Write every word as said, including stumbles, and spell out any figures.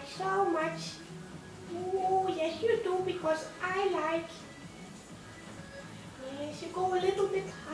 like so much. Oh, yes you do, because I like. Yes, you go a little bit